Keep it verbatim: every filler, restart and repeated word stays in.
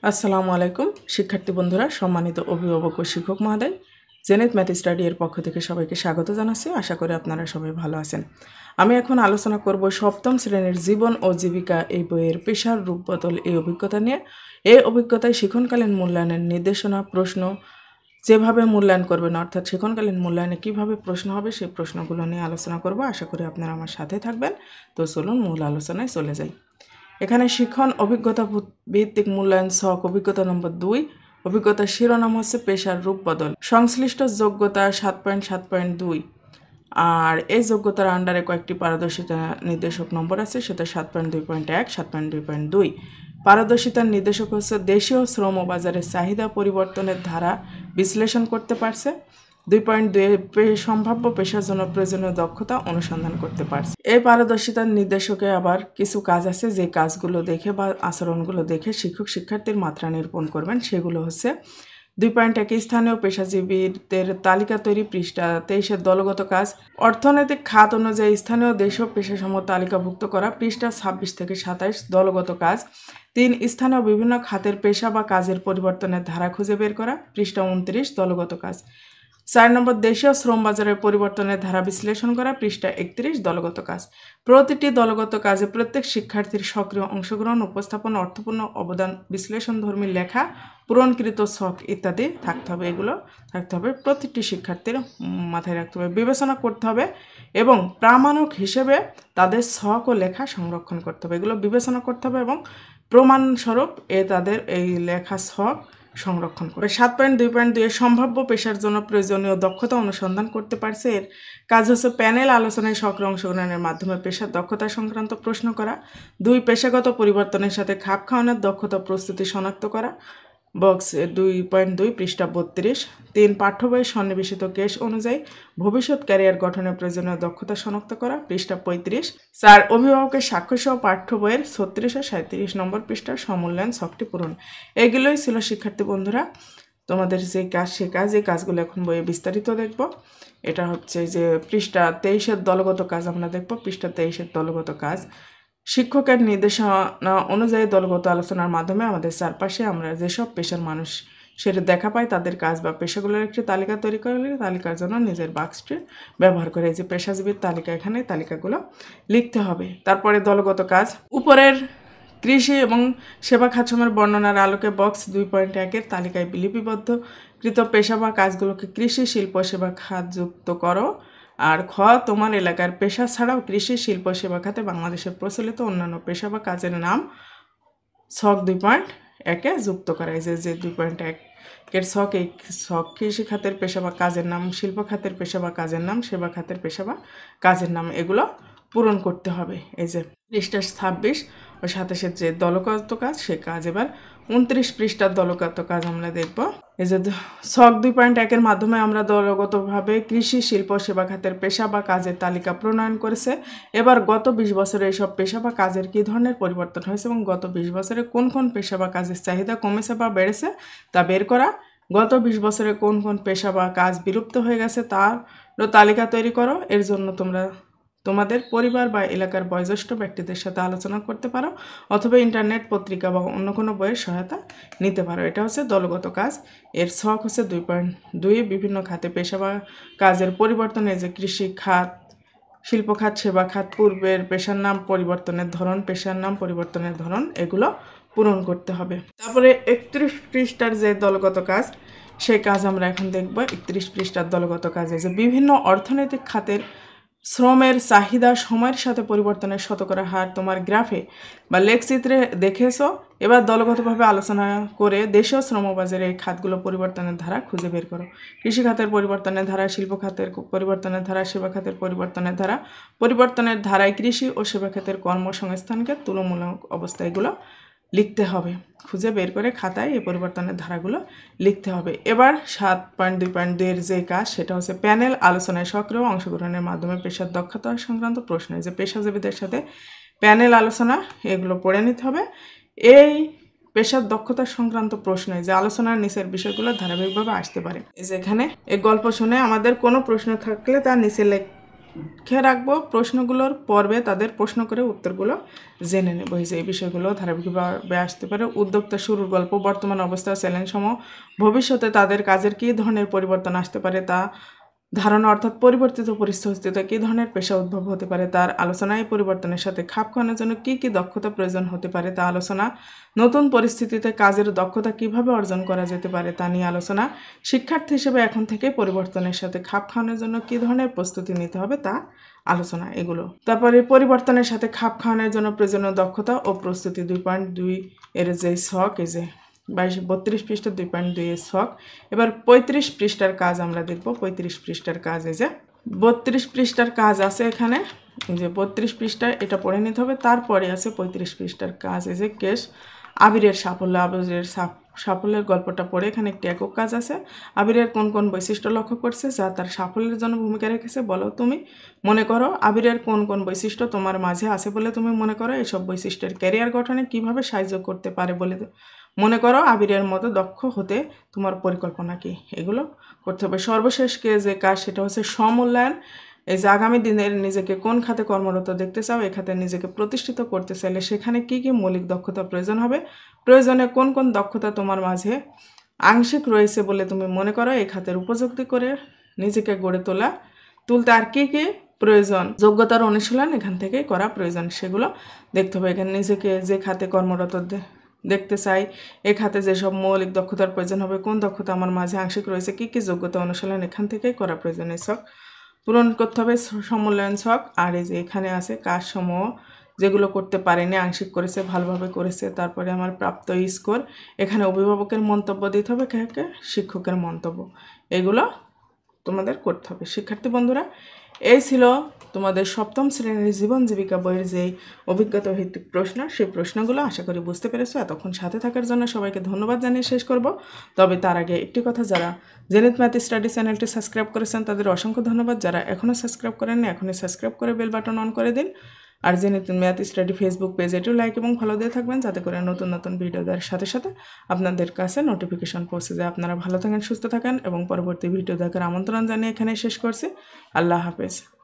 আসসালামু আলাইকুম শিক্ষার্থী বন্ধুরা, সম্মানিত অভিভাবক ও শিক্ষক মহোদয়, জেনেত ম্যাথ স্টাডি এর পক্ষ থেকে সবাইকে স্বাগত জানাচ্ছি। আশা করি আপনারা সবাই ভালো আছেন। আমি এখন আলোচনা করব সপ্তম শ্রেণীর জীবন ও জীবিকা এই বইয়ের পেশার রূপবদল এই অভিজ্ঞতা নিয়ে। এই অভিজ্ঞতায় শিক্ষণকালীন মূল্যায়নের নির্দেশনা, প্রশ্ন যেভাবে মূল্যায়ন করবেন, অর্থাৎ শিক্ষণকালীন মূল্যায়নে কিভাবে প্রশ্ন হবে সেই প্রশ্নগুলো নিয়ে আলোচনা করব। আশা করি আপনারা আমার সাথে থাকবেন। তো চলুন মূল আলোচনায় চলে যাই। এখানে শিক্ষণ অভিজ্ঞতা ভিত্তিক মূল্যায়ন ছক অভিজ্ঞতা নম্বর দুই। অভিজ্ঞতার শিরোনাম হচ্ছে পেশার রূপ বদল। সংশ্লিষ্ট যোগ্যতা সাত পয়েন্ট সাত পয়েন্ট দুই। আর এই যোগ্যতার আন্ডারে কয়েকটি পারদর্শিতা নির্দেশক নম্বর আছে, সেটা সাত পয়েন্ট দুই পয়েন্ট এক, সাত পয়েন্ট দুই পয়েন্ট দুই। পারদর্শিতার নির্দেশক হচ্ছে দেশীয় শ্রম বাজারের চাহিদা পরিবর্তনের ধারা বিশ্লেষণ করতে পারছে। দুই পয়েন্ট দুই সম্ভাব্য পেশার জন্য প্রয়োজনীয় দক্ষতা অনুসন্ধান করতে পারছে। এই পারদর্শিতার নির্দেশকে আবার কিছু কাজ আছে, যে কাজগুলো দেখে বা আচরণগুলো দেখে শিক্ষক শিক্ষার্থীর মাত্রা নিরূপণ করবেন। সেগুলো হচ্ছে দুই পয়েন্ট এক স্থানীয় পেশাজীবীদের তালিকা তৈরি, পৃষ্ঠা তেইশের দলগত কাজ। অর্থনৈতিক খাত অনুযায়ী স্থানীয় দেশীয় পেশাসমূহ তালিকাভুক্ত করা, পৃষ্ঠা ছাব্বিশ থেকে সাতাইশ দলগত কাজ। তিন স্থানীয় বিভিন্ন খাতের পেশা বা কাজের পরিবর্তনের ধারা খুঁজে বের করা, পৃষ্ঠা উনত্রিশ দলগত কাজ। চার নম্বর দেশীয় শ্রম বাজারের পরিবর্তনের ধারা বিশ্লেষণ করা, পৃষ্ঠা একত্রিশ দলগত কাজ। প্রতিটি দলগত কাজে প্রত্যেক শিক্ষার্থীর সক্রিয় অংশগ্রহণ, উপস্থাপন, অর্থপূর্ণ অবদান, বিশ্লেষণধর্মী লেখা, পূরণকৃত ছক ইত্যাদি থাকতে হবে। এগুলো থাকতে হবে, প্রতিটি শিক্ষার্থীর মাথায় রাখতে হবে, বিবেচনা করতে হবে এবং প্রামাণিক হিসেবে তাদের ছক ও লেখা সংরক্ষণ করতে হবে। এগুলো বিবেচনা করতে হবে এবং প্রমাণস্বরূপ এ তাদের এই লেখা ছক সংরক্ষণ করে। সাত পয়েন্ট দুই পয়েন্ট দুই এর সম্ভাব্য পেশার জন্য প্রয়োজনীয় দক্ষতা অনুসন্ধান করতে পারছে। এর কাজ হচ্ছে প্যানেল আলোচনায় সক্রিয় অংশগ্রহণের মাধ্যমে পেশার দক্ষতা সংক্রান্ত প্রশ্ন করা। দুই পেশাগত পরিবর্তনের সাথে খাপ খাওয়ানোর দক্ষতা প্রস্তুতি শনাক্ত করা, বক্স দুই পয়েন্ট দুই পৃষ্ঠা বত্রিশ। তিন পাঠ্য বইয়ের সন্নিবেশিত কেস অনুযায়ী ভবিষ্যৎ ক্যারিয়ার গঠনের প্রয়োজনীয় দক্ষতা শনাক্ত করা, পৃষ্ঠা পঁয়ত্রিশ। চার অভিভাবকের সাক্ষ্যসহ পাঠ্য বইয়ের ছত্রিশ ও সাঁত্রিশ নম্বর পৃষ্ঠার সমূল্যায়ন ছকটি পূরণ। এগুলোই ছিল শিক্ষার্থী বন্ধুরা তোমাদের যে কাজ, সে কাজ। এই কাজগুলো এখন বইয়ে বিস্তারিত দেখব। এটা হচ্ছে যে পৃষ্ঠা তেইশের দলগত কাজ আমরা দেখব। পৃষ্ঠা তেইশের দলগত কাজ শিক্ষকের নির্দেশনা অনুযায়ী দলগত আলোচনার মাধ্যমে আমাদের চারপাশে আমরা যেসব পেশার মানুষ সেটা দেখা পাই, তাদের কাজ বা পেশাগুলোর একটি তালিকা তৈরি করলে তালিকার জন্য নিজের বাক্সটি ব্যবহার করে যে পেশাজীবীর তালিকা, এখানে তালিকাগুলো লিখতে হবে। তারপরে দলগত কাজ উপরের কৃষি এবং সেবা খাতসমূহের বর্ণনার আলোকে বক্স দুই পয়েন্ট একের তালিকায় লিপিবদ্ধকৃত পেশা বা কাজগুলোকে কৃষি, শিল্প, সেবা খাত যুক্ত করো। আর খ তোমার এলাকার পেশা ছাড়াও কৃষি, শিল্প, সেবা খাতে বাংলাদেশের প্রচলিত অন্যান্য পেশা বা কাজের নাম ছক দুই পয়েন্ট একে যুক্ত করা। এই যে যে দুই পয়েন্ট একের ছক, এই ছক কৃষি খাতের পেশা বা কাজের নাম, শিল্প খাতের পেশা বা কাজের নাম, সেবা খাতের পেশা বা কাজের নাম, এগুলো পূরণ করতে হবে। এই যে পৃষ্ঠা ছাব্বিশ ও সাতাশের যে দলগত কাজ, সে কাজ এবার উনত্রিশ পৃষ্ঠার দলগত কাজ আমরা দেখব। এই যে ছক দুই পয়েন্ট একের মাধ্যমে আমরা দলগতভাবে কৃষি, শিল্প, সেবা খাতের পেশা বা কাজের তালিকা প্রণয়ন করেছে। এবার গত বিশ বছরে এইসব পেশা বা কাজের কী ধরনের পরিবর্তন হয়েছে এবং গত বিশ বছরে কোন কোন পেশা বা কাজের চাহিদা কমেছে বা বেড়েছে তা বের করা। গত বিশ বছরে কোন কোন পেশা বা কাজ বিলুপ্ত হয়ে গেছে তার তালিকা তৈরি করো। এর জন্য তোমরা তোমাদের পরিবার বা এলাকার বয়োজ্যেষ্ঠ ব্যক্তিদের সাথে আলোচনা করতে পারো অথবা ইন্টারনেট, পত্রিকা বা অন্য কোনো বইয়ের সহায়তা নিতে পারো। এটা হচ্ছে দলগত কাজ। এর ছক হচ্ছে দুই পয়েন্ট দুই বিভিন্ন খাতে পেশা বা কাজের পরিবর্তনে, যে কৃষি খাত, শিল্প খাত, সেবা খাত, পূর্বের পেশার নাম পরিবর্তনের ধরন, পেশার নাম পরিবর্তনের ধরন, এগুলো পূরণ করতে হবে। তারপরে একত্রিশ পৃষ্ঠার যে দলগত কাজ, সেই কাজ আমরা এখন দেখব। একত্রিশ পৃষ্ঠার দলগত কাজে যে বিভিন্ন অর্থনৈতিক খাতের শ্রমের চাহিদা সময়ের সাথে পরিবর্তনের শতকরা হার তোমার গ্রাফে বা লেখচিত্রে দেখেছো। এবার দলগতভাবে আলোচনা করে দেশীয় শ্রমবাজারে এই খাতগুলো পরিবর্তনের ধারা খুঁজে বের করো। কৃষি খাতের পরিবর্তনের ধারা, শিল্প খাতের পরিবর্তনের ধারা, সেবা খাতের পরিবর্তনের ধারা। পরিবর্তনের ধারায় কৃষি ও সেবা খাতের কর্মসংস্থানকে তুলনামূলক অবস্থা এগুলো লিখতে হবে। খুঁজে বের করে খাতায় এই পরিবর্তনের ধারাগুলো লিখতে হবে। এবার সাত পয়েন্ট দুই পয়েন্ট দুইয়ের যে কাজ, সেটা হচ্ছে প্যানেল আলোচনায় সক্রিয় অংশগ্রহণের মাধ্যমে পেশার দক্ষতা সংক্রান্ত প্রশ্ন। যে পেশাজীবীদের সাথে প্যানেল আলোচনা, এগুলো পড়ে নিতে হবে। এই পেশার দক্ষতা সংক্রান্ত প্রশ্নে যে আলোচনার নিচের বিষয়গুলো ধারাবাহিকভাবে আসতে পারে। এই যে এখানে এই গল্প শুনে আমাদের কোনো প্রশ্ন থাকলে তার নিচে খেয়ে রাখবো প্রশ্নগুলোর পর্বে তাদের প্রশ্ন করে উত্তরগুলো জেনে নেব। এই যে এই বিষয়গুলো ধারাবাহিকভাবে আসতে পারে। উদ্যোক্তা শুরুর গল্প, বর্তমান অবস্থা, চ্যালেঞ্জ সমূহ, ভবিষ্যতে তাদের কাজের কী ধরনের পরিবর্তন আসতে পারে তা ধারণা, অর্থাৎ পরিবর্তিত পরিস্থিতিতে কী ধরনের পেশা উদ্ভব হতে পারে তার আলোচনা, এই পরিবর্তনের সাথে খাপ খাওয়ানোর জন্য কী কী দক্ষতা প্রয়োজন হতে পারে তা আলোচনা, নতুন পরিস্থিতিতে কাজের দক্ষতা কিভাবে অর্জন করা যেতে পারে তা নিয়ে আলোচনা, শিক্ষার্থী হিসেবে এখন থেকে পরিবর্তনের সাথে খাপ খাওয়ানোর জন্য কী ধরনের প্রস্তুতি নিতে হবে তা আলোচনা, এগুলো। তারপরে পরিবর্তনের সাথে খাপ খাওয়ানোর জন্য প্রয়োজনীয় দক্ষতা ও প্রস্তুতি দুই পয়েন্ট দুই এর যে ছক, এই যে বাইশ বত্রিশ পৃষ্ঠা দুই পয়েন্ট দুই এর ছক। এবার পঁয়ত্রিশ পৃষ্ঠার কাজ আমরা দেখব। পঁয়ত্রিশ পৃষ্ঠার কাজ, এই যে বত্রিশ পৃষ্ঠার কাজ আছে এখানে, এই যে বত্রিশ পৃষ্ঠায় এটা পড়ে নিতে হবে। তারপরে আছে পঁয়ত্রিশ পৃষ্ঠার কাজ, এই যে কেশ আবিরের সাফল্য, আবিরের সাফল্যের গল্পটা পড়ে এখানে একটি একক কাজ আছে। আবিরের কোন কোন বৈশিষ্ট্য লক্ষ্য করছে যা তার সাফল্যের জন্য ভূমিকা রেখেছে বলো তুমি। মনে করো আবিরের কোন কোন বৈশিষ্ট্য তোমার মাঝে আছে বলে তুমি মনে করো। এসব বৈশিষ্ট্যের ক্যারিয়ার গঠনে কিভাবে সাহায্য করতে পারে বলে মনে করো। আবিরের মতো দক্ষ হতে তোমার পরিকল্পনা কি, এগুলো করতে হবে। সর্বশেষ কে যে কাজ সেটা হচ্ছে সমূল্যায়ন। এই যে আগামী দিনের নিজেকে কোন খাতে কর্মরত দেখতে চাও, এ খাতে নিজেকে প্রতিষ্ঠিত করতে চাইলে সেখানে কি কি মৌলিক দক্ষতা প্রয়োজন হবে, প্রয়োজনে কোন কোন দক্ষতা তোমার মাঝে আংশিক রয়েছে বলে তুমি মনে করো। এই খাতের উপযুক্তি করে নিজেকে গড়ে তোলা তুলতে আর কী কী প্রয়োজন, যোগ্যতার অনুশীলন এখান থেকে করা প্রয়োজন, সেগুলো দেখতে হবে। এখানে নিজেকে যে খাতে কর্মরত দেখতে চাই, এ খাতে যেসব মৌলিক দক্ষতার প্রয়োজন হবে, কোন দক্ষতা আমার মাঝে আংশিক রয়েছে, কী কী যোগ্যতা অনুশীলন এখান থেকেই করা প্রয়োজন, এই ছক পূরণ করতে হবে। সমূল্যায়ন ছক। আর এই যে এখানে আছে কাজসমূহ যেগুলো করতে পারেনি, আংশিক করেছে, ভালোভাবে করেছে। তারপরে আমার প্রাপ্ত স্কোর, এখানে অভিভাবকের মন্তব্য দিতে হবে, কে শিক্ষকের মন্তব্য, এগুলো তোমাদের করতে হবে। শিক্ষার্থী বন্ধুরা, এই ছিল তোমাদের সপ্তম শ্রেণীর জীবন জীবিকা বইয়ের যেই অভিজ্ঞতা ভিত্তিক প্রশ্ন, সেই প্রশ্নগুলো আশা করি বুঝতে পেরেছো। এতক্ষণ সাথে থাকার জন্য সবাইকে ধন্যবাদ জানিয়ে শেষ করব। তবে তার আগে একটি কথা, যারা জেনিথ ম্যাথ স্টাডি চ্যানেলটি সাবস্ক্রাইব করেছেন তাদের অসংখ্য ধন্যবাদ। যারা এখনও সাবস্ক্রাইব করেননি এখনই সাবস্ক্রাইব করে বেল বাটন অন করে দিন। আর Zenith math study Facebook page এটিও লাইক এবং ফলো দিয়ে থাকবেন, যাতে করে নতুন নতুন ভিডিও দেওয়ার সাথে সাথে আপনাদের কাছে নোটিফিকেশন পৌঁছে যায়। আপনারা ভালো থাকেন, সুস্থ থাকেন এবং পরবর্তী ভিডিও দেখার আমন্ত্রণ জানিয়ে এখানে শেষ করছি। আল্লাহ হাফেজ।